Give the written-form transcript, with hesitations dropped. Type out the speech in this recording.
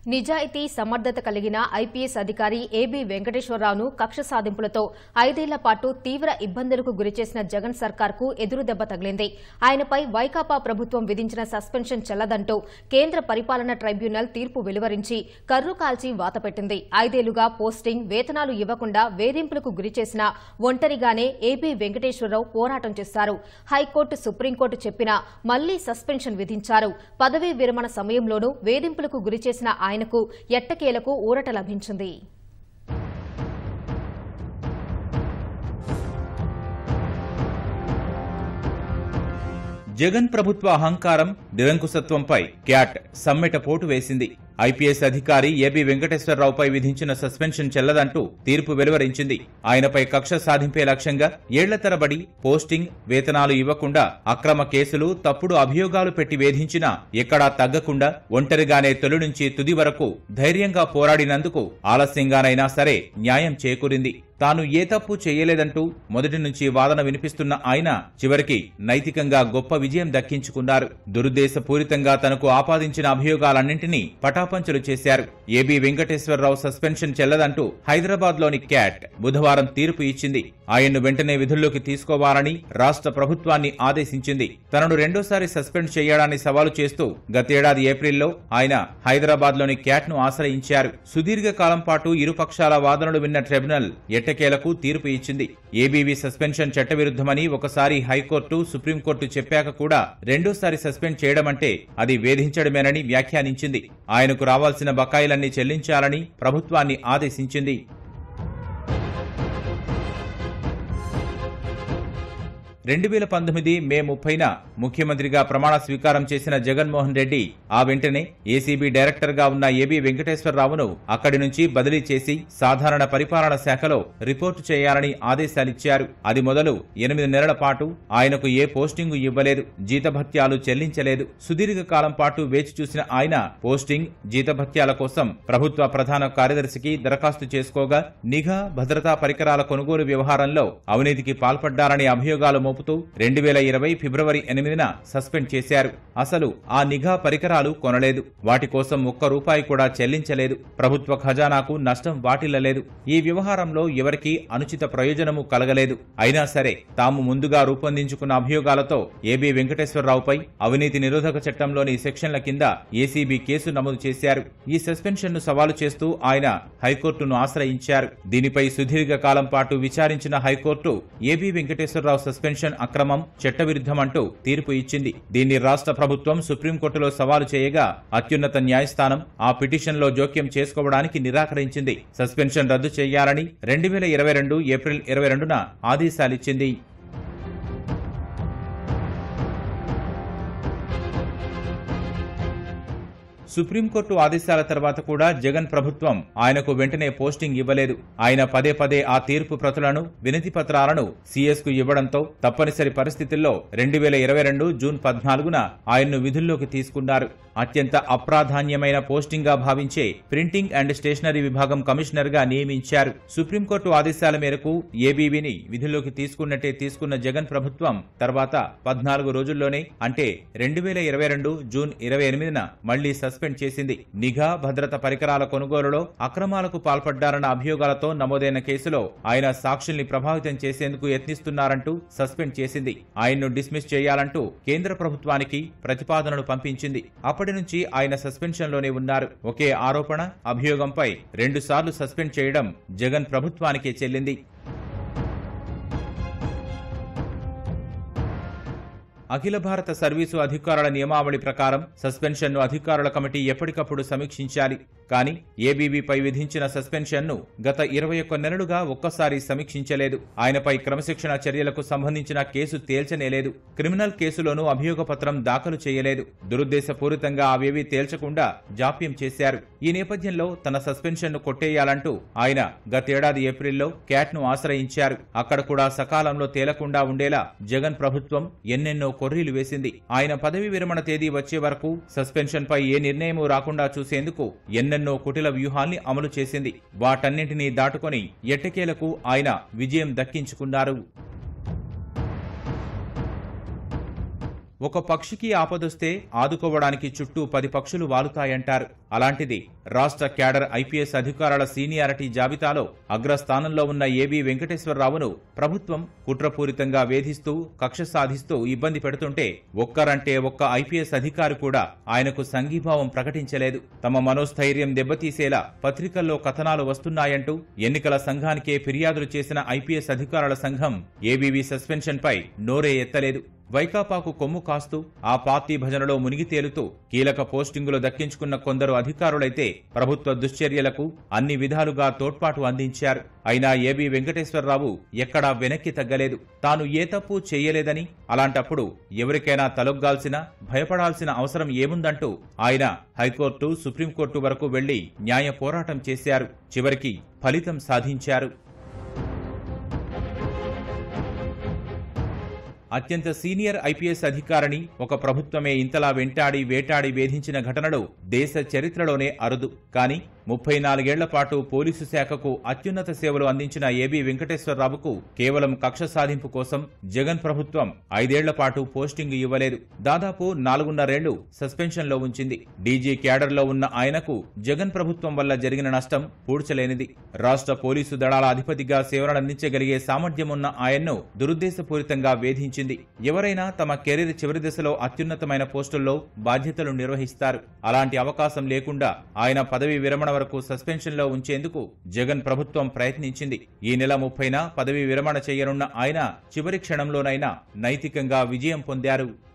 నిజాయితీ సమర్థత కలిగిన ఐపీఎస్ అధికారి ఏబీ వెంకటేశ్వరరావును కక్ష సాధింపులతో 5 ఏళ్ల పాటు తీవ్ర ఇబ్బందులకు గురిచేసిన జగన్ సర్కార్కు ఎదురుదెబ్బ తగిలింది. ఆయనపై వైకాపా ప్రభుత్వం విధించిన సస్పెన్షన్ చెల్లదంటూ కేంద్ర పరిపాలన ట్రైబ్యునల్ తీర్పు వెలువరించి కర్రు కాల్చి వాతపెట్టింది. 5 ఏళ్లుగా పోస్టింగ్, వేతనాలు ఇవ్వకుండా వేధింపులకు గురిచేసిన ఒంటరిగానే ఏబీ వెంకటేశ్వరరావు పోరాటం చేశారు. హైకోర్టు, సుప్రీంకోర్టు చెప్పినా మళ్లీ సస్పెన్షన్ విధించారు. పదవీ విరమణ సమయంలోనూ వేధింపులకు గురిచేసిన ఆయనకు ఎట్టకేలకు ఊరట లభించింది. జగన్ ప్రభుత్వ అహంకారం, నిరంకుశత్వంపై క్యాట్ సమ్మెట పోటు వేసింది. ఐపీఎస్ అధికారి ఏబీ వెంకటేశ్వరరావుపై విధించిన సస్పెన్షన్ చెల్లదంటూ తీర్పు వెలువరించింది. ఆయనపై కక్ష సాధింపే లక్ష్యంగా ఏళ్ల తరబడి పోస్టింగ్, వేతనాలు ఇవ్వకుండా అక్రమ కేసులు, తప్పుడు అభియోగాలు పెట్టి వేధించినా ఎక్కడా తగ్గకుండా ఒంటరిగానే తొలి నుంచి తుది వరకు ధైర్యంగా పోరాడినందుకు ఆలస్యంగానైనా సరే న్యాయం చేకూరింది. తాను ఏ తప్పు చేయలేదంటూ మొదటి నుంచి వాదన వినిపిస్తున్న ఆయన చివరికి నైతికంగా గొప్ప విజయం దక్కించుకున్నారు. దురుద్దేశపూరితంగా తనకు ఆపాదించిన అభియోగాలన్నింటినీ పటాపంచలు చేశారు. ఏబీ వెంకటేశ్వరరావు సస్పెన్షన్ చెల్లదంటూ హైదరాబాద్లోని క్యాట్ బుధవారం తీర్పు ఇచ్చింది. ఆయన్ను వెంటనే విధుల్లోకి తీసుకోవాలని రాష్ట్ర ప్రభుత్వాన్ని ఆదేశించింది. తనను రెండోసారి సస్పెండ్ చేయడాన్ని సవాలు చేస్తూ గతేడాది ఏప్రిల్లో ఆయన హైదరాబాద్లోని క్యాట్ను ఆశ్రయించారు. సుదీర్ఘకాలం పాటు ఇరుపక్షాల వాదనలు విన్న ట్రిబ్యునల్ ఎట్టకేలకు తీర్పు ఇచ్చింది. ఏబీవీ సస్పెన్షన్ చట్టవిరుద్ధమని ఒకసారి హైకోర్టు, సుప్రీంకోర్టు చెప్పాక కూడా రెండోసారి సస్పెండ్ చేయడమంటే అది వేధించడమేనని వ్యాఖ్యానించింది. ఆయనకు రావాల్సిన బకాయిలన్నీ చెల్లించాలని ప్రభుత్వాన్ని ఆదేశించింది. మే 30 ముఖ్యమంత్రిగా ప్రమాణ స్వీకారం చేసిన జగన్మోహన్ రెడ్డి ఆ వెంటనే ఏసీబీ డైరెక్టర్ గా ఉన్న ఏబీ వెంకటేశ్వరరావును అక్కడి నుంచి బదిలీ చేసి సాధారణ పరిపాలన శాఖలో రిపోర్టు చేయాలని ఆదేశాలిచ్చారు. అది మొదలు 8 నెలల పాటు ఆయనకు ఏ పోస్టింగు ఇవ్వలేదు, జీతభత్యాలు చెల్లించలేదు. సుదీర్ఘకాలం పాటు వేచి చూసిన ఆయన పోస్టింగ్, జీతభత్యాల కోసం ప్రభుత్వ ప్రధాన కార్యదర్శికి దరఖాస్తు చేసుకోగా నిఘా, భద్రతా పరికరాల కొనుగోలు వ్యవహారంలో అవినీతికి పాల్పడ్డారని అభియోగాలు మోపుతూ 2020 ఫిబ్రవరి 8న సస్పెండ్ చేశారు. అసలు ఆ నిఘా పరికరాలు కొనలేదు, వాటి కోసం ₹1 కూడా చెల్లించలేదు. ప్రభుత్వ ఖజానాకు నష్టం వాటిల్లలేదు. ఈ వ్యవహారంలో ఎవరికీ అనుచిత ప్రయోజనము కలగలేదు. అయినా సరే తాము ముందుగా రూపొందించుకున్న అభియోగాలతో ఏబీ వెంకటేశ్వరరావుపై అవినీతి నిరోధక చట్టంలోని సెక్షన్ల కింద ఏసీబీ కేసు నమోదు చేశారు. ఈ సస్పెన్షన్ను సవాలు చేస్తూ ఆయన హైకోర్టును ఆశ్రయించారు. దీనిపై సుదీర్ఘకాలం పాటు విచారించిన హైకోర్టు ఏబీ వెంకటేశ్వరరావు సస్పెన్షన్ అక్రమం, చట్టవిరుద్ధమంటూ తీర్పు ఇచ్చింది. దీన్ని రాష్ట్ర ప్రభుత్వం సుప్రీంకోర్టులో సవాలు చేయగా అత్యున్నత న్యాయస్థానం ఆ పిటిషన్లో జోక్యం చేసుకోవడానికి నిరాకరించింది. సస్పెన్షన్ రద్దు చేయాలని 2022 ఏప్రిల్ 22న ఆదేశాలిచ్చింది. సుప్రీంకోర్టు ఆదేశాల తర్వాత కూడా జగన్ ప్రభుత్వం ఆయనకు వెంటనే పోస్టింగ్ ఇవ్వలేదు. ఆయన పదే ఆ తీర్పు ప్రతులను, వినతి పత్రాలను సీఎస్కు ఇవ్వడంతో తప్పనిసరి పరిస్థితుల్లో 2022 జూన్ 14న ఆయన్ను విధుల్లోకి తీసుకున్నారు. అత్యంత అప్రాధాన్యమైన పోస్టింగ్ గా భావించే ప్రింటింగ్ అండ్ స్టేషనరీ విభాగం కమిషనర్ గా నియమించారు. సుప్రీంకోర్టు ఆదేశాల మేరకు ఏబీవీని విధుల్లోకి తీసుకున్నట్టే తీసుకున్న జగన్ ప్రభుత్వం తర్వాత 14 రోజుల్లోనే అంటే 2022 జూన్ 28న మళ్లీ సస్పెండ్ చేసింది. నిఘా, భద్రత పరికరాల కొనుగోలులో అక్రమాలకు పాల్పడ్డారన్న అభియోగాలతో నమోదైన కేసులో ఆయన సాక్షుల్ని ప్రభావితం చేసేందుకు యత్నిస్తున్నారంటూ సస్పెండ్ చేసింది. ఆయన్ను డిస్మిస్ చేయాలంటూ కేంద్ర ప్రభుత్వానికి ప్రతిపాదనలు పంపించింది. అప్పటి నుంచి ఆయన సస్పెన్షన్లోనే ఉన్నారు. ఒకే ఆరోపణ, అభియోగంపై 2 సార్లు సస్పెండ్ చేయడం జగన్ ప్రభుత్వానికే చెల్లింది. అఖిల భారత సర్వీసు అధికారుల నియమావళి ప్రకారం సస్పెన్షన్ను అధికారుల కమిటీ ఎప్పటికప్పుడు సమీక్షించాలి. కానీ ఏబీవీపై విధించిన సస్పెన్షన్ను గత 21 నెలలుగా ఒక్కసారి సమీక్షించలేదు. ఆయనపై క్రమశిక్షణ చర్యలకు సంబంధించిన కేసు తేల్చనేలేదు. క్రిమినల్ కేసులోనూ అభియోగ పత్రం దాఖలు చేయలేదు. దురుద్దేశపూరితంగా అవేవీ తేల్చకుండా జాప్యం చేశారు. ఈ నేపథ్యంలో తన సస్పెన్షన్ను కొట్టేయాలంటూ ఆయన గతేడాది ఏప్రిల్లో క్యాట్ను ఆశ్రయించారు. అక్కడ కూడా సకాలంలో తేలకుండా ఉండేలా జగన్ ప్రభుత్వం ఎన్నెన్నో కొర్రీలు వేసింది. ఆయన పదవి విరమణ తేదీ వచ్చే వరకు సస్పెన్షన్ పై ఏ నిర్ణయమూ రాకుండా చూసేందుకు ఎన్నెన్నో కుటిల వ్యూహాల్ని అమలు చేసింది. వాటన్నింటినీ దాటుకొని ఎట్టకేలకు ఆయన విజయం దక్కించుకున్నారు. ఒక పక్షికి ఆపదొస్తే ఆదుకోవడానికి చుట్టూ 10 పక్షులు వాలుతాయంటారు. అలాంటిది రాష్ట్ర క్యాడర్ ఐపీఎస్ అధికారుల సీనియారిటీ జాబితాలో అగ్రస్థానంలో ఉన్న ఏబీ వెంకటేశ్వరరావును ప్రభుత్వం కుట్రపూరితంగా వేధిస్తూ కక్ష సాధిస్తూ ఇబ్బంది పెడుతుంటే ఒక్కరంటే ఒక్క ఐపీఎస్ అధికారి కూడా ఆయనకు సంఘీభావం ప్రకటించలేదు. తమ మనోస్థైర్యం దెబ్బతీసేలా పత్రికల్లో కథనాలు వస్తున్నాయంటూ ఎన్నికల సంఘానికే ఫిర్యాదులు చేసిన ఐపీఎస్ అధికారుల సంఘం ఏబీవీ సస్పెన్షన్పై నోరే ఎత్తలేదు. వైకాపాకు కొమ్ము కాస్తూ ఆ పార్టీ భజనలో మునిగి తేలుతూ కీలక పోస్టింగులు దక్కించుకున్న కొందరు అధికారులైతే ప్రభుత్వ దుశ్చర్యలకు అన్ని విధాలుగా తోడ్పాటు అందించారు. అయినా ఏబీ వెంకటేశ్వరరావు ఎక్కడా వెనక్కి తగ్గలేదు. తాను ఏ తప్పు చేయలేదని, అలాంటప్పుడు ఎవరికైనా తలొగ్గాల్సిన భయపడాల్సిన అవసరం ఏముందంటూ ఆయన హైకోర్టు, సుప్రీంకోర్టు వరకు వెళ్లి న్యాయ పోరాటం చేశారు. చివరికి ఫలితం సాధించారు. అత్యంత సీనియర్ ఐపీఎస్ అధికారిని ఒక ప్రభుత్వమే ఇంతలా వెంటాడి వేటాడి వేధించిన ఘటనలు దేశ చరిత్రలోనే అరుదు. కానీ 34 పాటు పోలీసు శాఖకు అత్యున్నత సేవలు అందించిన ఏబీ వెంకటేశ్వరరావుకు కేవలం కక్ష సాధింపు కోసం జగన్ ప్రభుత్వం 5 ఏళ్ల పాటు పోస్టింగ్ ఇవ్వలేదు. దాదాపు 4.5 ఏళ్లు సస్పెన్షన్లో ఉంచింది. డీజీ క్యాడర్లో ఉన్న ఆయనకు జగన్ ప్రభుత్వం వల్ల జరిగిన నష్టం పూడ్చలేనిది. రాష్ట్ర పోలీసు దళాల అధిపతిగా సేవలందించగలిగే సామర్థ్యమున్న ఆయన్ను దురుద్దేశపూరితంగా వేధించింది. ఎవరైనా తమ కెరీర్ చివరి దశలో అత్యున్నతమైన పోస్టుల్లో బాధ్యతలు నిర్వహిస్తారు. అలాంటి అవకాశం లేకుండా ఆయన పదవీ విరమణ వరకు సస్పెన్షన్లో ఉంచేందుకు జగన్ ప్రభుత్వం ప్రయత్నించింది. ఈ నెల 30న పదవీ విరమణ చేయనున్న ఆయన చివరి క్షణంలోనైనా నైతికంగా విజయం పొందారు.